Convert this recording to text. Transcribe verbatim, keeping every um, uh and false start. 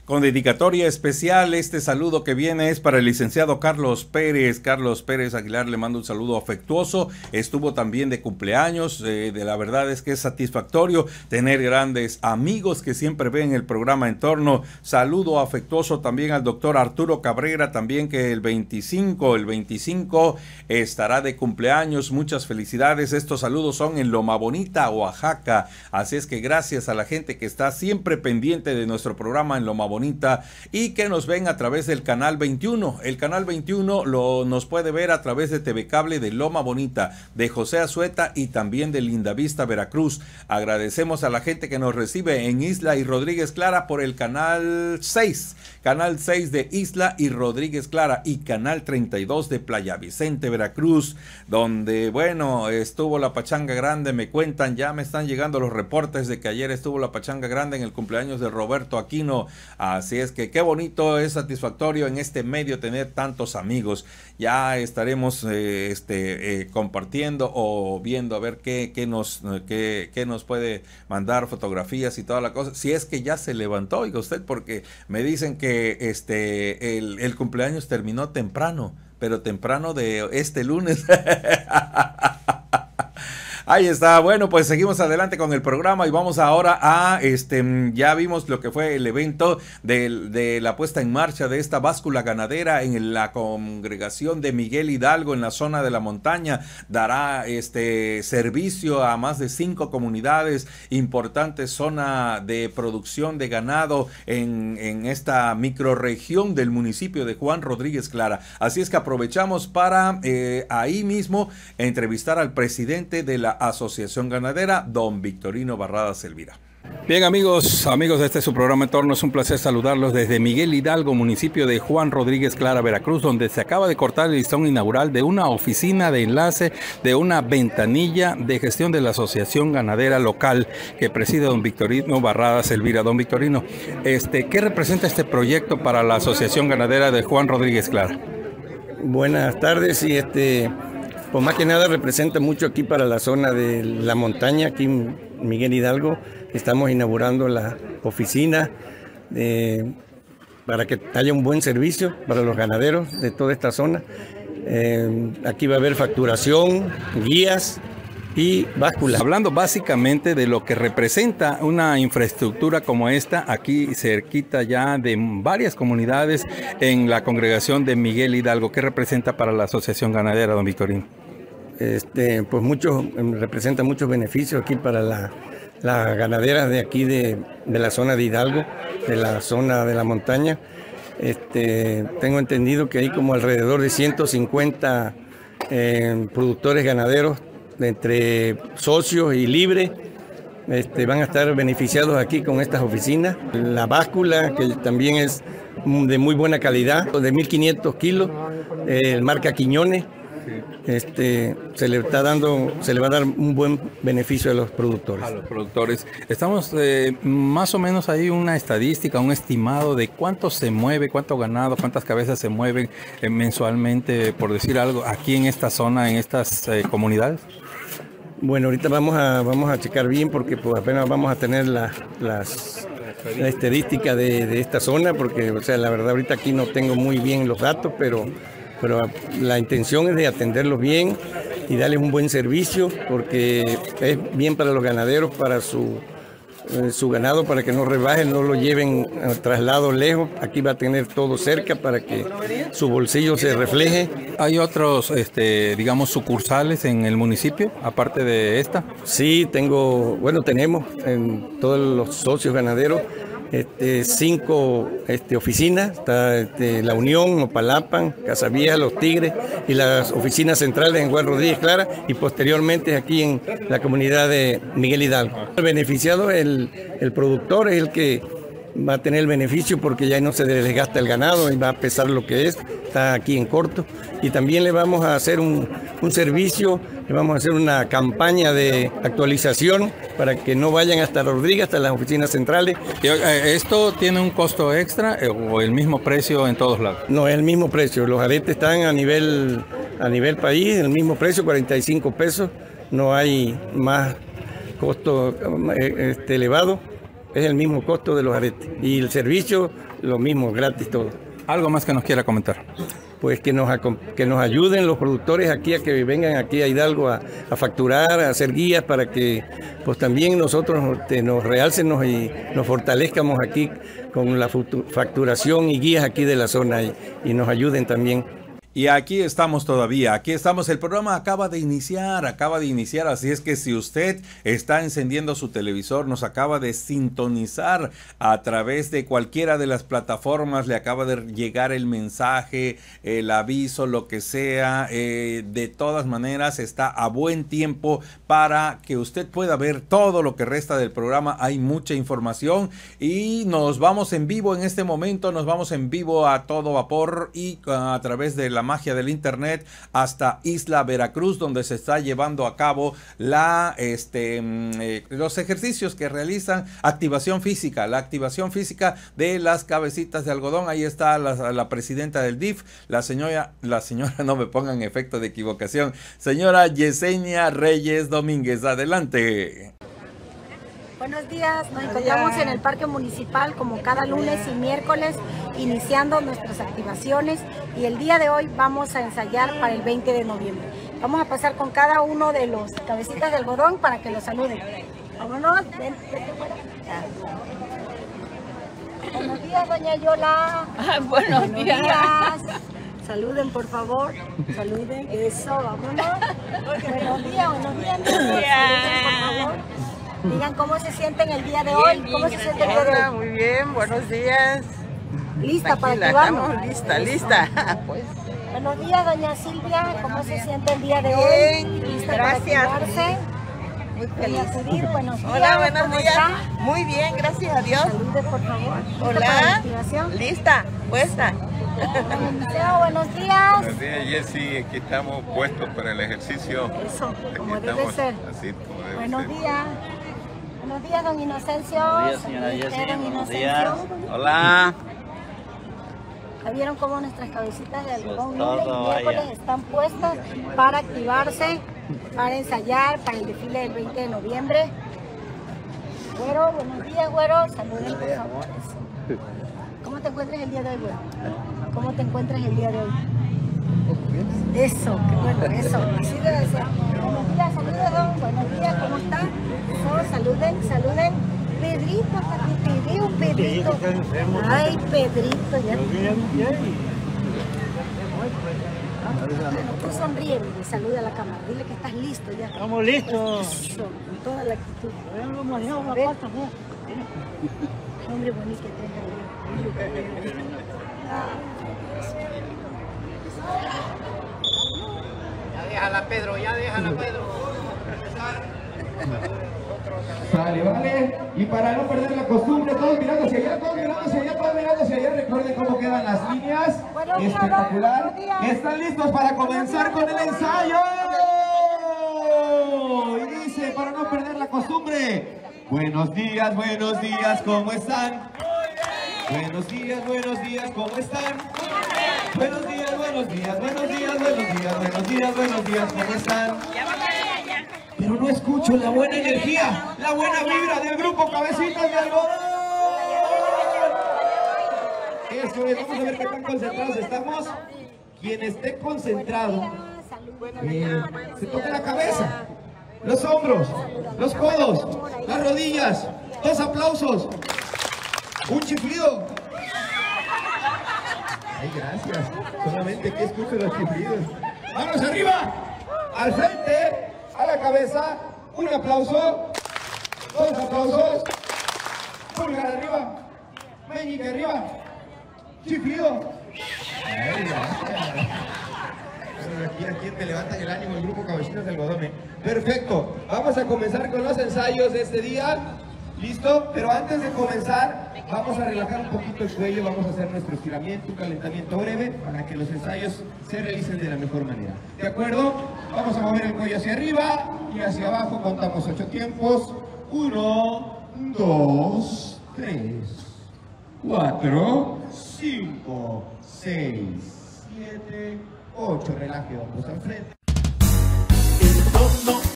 Con dedicatoria especial, este saludo que viene es para el licenciado Carlos Pérez. Carlos Pérez Aguilar le mando un saludo afectuoso. Estuvo también de cumpleaños. Eh, de la verdad es que es satisfactorio tener grandes amigos que siempre ven el programa en torno. Saludo afectuoso también al doctor Arturo Cabrera, también que el veinticinco, el veinticinco estará de cumpleaños. Muchas felicidades. Estos saludos son en Loma Bonita, Oaxaca. Así es que gracias a la gente que está siempre pendiente de nuestro programa en Loma Bonita y que nos ven a través del canal veintiuno. El canal veintiuno lo, nos puede ver a través de T V Cable de Loma Bonita, de José Azueta y también de Lindavista, Veracruz. Agradecemos a la gente que nos recibe en Isla y Rodríguez Clara por el canal seis, canal seis de Isla y Rodríguez Clara y canal treinta y dos de Playa Vicente, Veracruz, donde, bueno, estuvo la pachanga grande. Me cuentan, ya me están llegando los reportes de que ayer estuvo la pachanga grande en el cumpleaños de Roberto Aquino. Así es que qué bonito, es satisfactorio en este medio tener tantos amigos. Ya estaremos eh, este, eh, compartiendo o viendo a ver qué, qué, nos, qué, qué nos puede mandar fotografías y toda la cosa. Si es que ya se levantó, oiga usted, porque me dicen que este, el, el cumpleaños terminó temprano, pero temprano de este lunes. Ahí está. Bueno, pues seguimos adelante con el programa y vamos ahora a, este, ya vimos lo que fue el evento de, de la puesta en marcha de esta báscula ganadera en la congregación de Miguel Hidalgo en la zona de la montaña. Dará este servicio a más de cinco comunidades, importante zona de producción de ganado en, en esta microrregión del municipio de Juan Rodríguez Clara. Así es que aprovechamos para eh, ahí mismo entrevistar al presidente de la Asociación Ganadera, don Victorino Barradas Elvira. Bien, amigos, amigos de este su programa en torno, es un placer saludarlos desde Miguel Hidalgo, municipio de Juan Rodríguez Clara, Veracruz, donde se acaba de cortar el listón inaugural de una oficina de enlace, de una ventanilla de gestión de la Asociación Ganadera Local que preside don Victorino Barradas Elvira. Don Victorino, este, ¿qué representa este proyecto para la Asociación Ganadera de Juan Rodríguez Clara? Buenas tardes, y este... pues más que nada representa mucho aquí para la zona de la montaña, aquí en Miguel Hidalgo. Estamos inaugurando la oficina eh, para que haya un buen servicio para los ganaderos de toda esta zona. Eh, aquí va a haber facturación, guías y básculas. Hablando básicamente de lo que representa una infraestructura como esta, aquí cerquita ya de varias comunidades en la congregación de Miguel Hidalgo, ¿qué representa para la Asociación Ganadera, don Victorino? Este, pues mucho, representa muchos beneficios aquí para la, la ganadera de aquí de, de la zona de Hidalgo, de la zona de la montaña. Este, tengo entendido que hay como alrededor de ciento cincuenta eh, productores ganaderos entre socios y libres. Este, van a estar beneficiados aquí con estas oficinas. La báscula, que también es de muy buena calidad, de mil quinientos kilos, eh, marca Quiñones. Este, se le está dando, se le va a dar un buen beneficio a los productores. A los productores. Estamos eh, más o menos ahí una estadística, un estimado de cuánto se mueve, cuánto ganado, cuántas cabezas se mueven eh, mensualmente, por decir algo, aquí en esta zona, en estas eh, comunidades. Bueno, ahorita vamos a vamos a checar bien porque pues apenas vamos a tener la, las la estadística de, de esta zona, porque o sea, la verdad ahorita aquí no tengo muy bien los datos, pero pero la intención es de atenderlos bien y darles un buen servicio, porque es bien para los ganaderos, para su, eh, su ganado, para que no rebajen, no lo lleven a traslado lejos. Aquí va a tener todo cerca para que su bolsillo se refleje. ¿Hay otros, este, digamos, sucursales en el municipio, aparte de esta? Sí, tengo, bueno, tenemos en todos los socios ganaderos Este, cinco este, oficinas, está este, La Unión, Opalapan, Casavieja, Los Tigres y las oficinas centrales en Juan Rodríguez Clara y posteriormente aquí en la comunidad de Miguel Hidalgo. El beneficiado, el, el productor es el que va a tener el beneficio porque ya no se desgasta el ganado y va a pesar lo que es, está aquí en corto. Y también le vamos a hacer un, un servicio, le vamos a hacer una campaña de actualización para que no vayan hasta Rodríguez, hasta las oficinas centrales. ¿Esto tiene un costo extra o el mismo precio en todos lados? No, es el mismo precio. Los aretes están a nivel, a nivel país, el mismo precio, cuarenta y cinco pesos. No hay más costo este, elevado. es el mismo costo de los aretes. Y el servicio, lo mismo, gratis todo. ¿Algo más que nos quiera comentar? Pues que nos, que nos ayuden los productores aquí a que vengan aquí a Hidalgo a, a facturar, a hacer guías para que pues también nosotros te, nos realcen y nos fortalezcamos aquí con la facturación y guías aquí de la zona y, y nos ayuden también. Y aquí estamos todavía, aquí estamos, el programa acaba de iniciar, acaba de iniciar, así es que si usted está encendiendo su televisor, nos acaba de sintonizar a través de cualquiera de las plataformas, le acaba de llegar el mensaje, el aviso, lo que sea, eh, de todas maneras está a buen tiempo para que usted pueda ver todo lo que resta del programa, hay mucha información y nos vamos en vivo en este momento, nos vamos en vivo a todo vapor y a través de la magia del internet hasta Isla Veracruz, donde se está llevando a cabo la este eh, los ejercicios que realizan activación física, la activación física de las cabecitas de algodón. Ahí está la, la presidenta del D I F, la señora, la señora, no me pongan efecto de equivocación, señora Yesenia Reyes Domínguez. Adelante. Buenos días, nos encontramos en el Parque Municipal como cada lunes y miércoles iniciando nuestras activaciones y el día de hoy vamos a ensayar para el veinte de noviembre. Vamos a pasar con cada uno de los cabecitas de algodón para que los saluden. Vámonos, ven, vete fuera. Buenos días, doña Yola. Ah, buenos, buenos días. días. Saluden, por favor. Saluden. Eso, vámonos. Buenos días, buenos días. Saluden, por favor. Digan cómo se sienten el día de hoy. Bien, ¿Cómo bien, se siente el día de hoy? Muy bien, buenos días. Lista para Tranquila, activarnos. estamos lista, lista. Pues. Buenos días, doña Silvia. ¿Cómo se siente el día de Bien, hoy? ¿Lista gracias. para activarse? Muy Doña feliz. Judith, buenos días. Hola, buenos ¿Cómo días. está? Muy bien, gracias a Dios. Salude, por favor. ¿Lista para la Hola. activación? Lista, puesta. Don Eliseo, buenos días. Buenos días, Jessy. Aquí estamos puestos para el ejercicio. Eso, Aquí como debe estamos, ser. así como debe Buenos ser. días. Buenos días, don Inocencio. Buenos días, señora Saludite, Jessy. don Buenos Inocencio. días. Hola. ¿Ya vieron cómo nuestras cabecitas de algodón Eso es lunes y todo, miércoles vaya. están puestas para activarse, para ensayar, para el desfile del veinte de noviembre? Güero, buenos días, güero. Saluden, por favor. ¿Cómo te encuentras el día de hoy, güero? ¿Cómo te encuentras el día de hoy? Eso, qué bueno, eso. Así debe ser. Buenos días, saludos. Buenos días, ¿cómo están? Eso, saluden, saluden. Pedrito, papi, te veo, Pedrito. Ay, Pedrito, ya. Tú sonríe y saluda a la cámara. Dile que estás listo ya. Estamos listos. Eso, con toda la actitud. A ver. Hombre bonito que tenga. Ya déjala, Pedro, ya déjala, Pedro. Vale, vale. Y para no perder la costumbre, todos mirando hacia allá, todos mirando hacia allá, todos mirando hacia allá. Recuerden cómo quedan las líneas. Espectacular. ¿Están listos para comenzar con el ensayo? Y dice, para no perder la costumbre. Buenos días, buenos días, ¿cómo están? Buenos días, buenos días, ¿cómo están? Buenos días, buenos días, buenos días, buenos días, buenos días, buenos días, ¿cómo están? Pero no escucho la buena energía, la buena vibra del grupo Cabecitas de Algodón. Eso es, vamos a ver qué tan concentrados estamos. Quien esté concentrado, eh, se toca la cabeza, los hombros, los codos, las rodillas, dos aplausos, un chiflido. Ay, gracias. Solamente que escucho los chiflidos. Manos arriba, al frente. A la cabeza, un aplauso, dos aplausos, pulgar arriba, meñique arriba, chiflido. Ay, gracias. Aquí, aquí te levantan el ánimo el grupo Cabecitas de Algodón. ¿eh? Perfecto, vamos a comenzar con los ensayos de este día. ¿Listo? Pero antes de comenzar, vamos a relajar un poquito el cuello, vamos a hacer nuestro estiramiento, un calentamiento breve para que los ensayos se realicen de la mejor manera. ¿De acuerdo? Vamos a mover el cuello hacia arriba y hacia abajo, contamos ocho tiempos. Uno, dos, tres, cuatro, cinco, seis, siete, ocho. Relaje hombros al frente.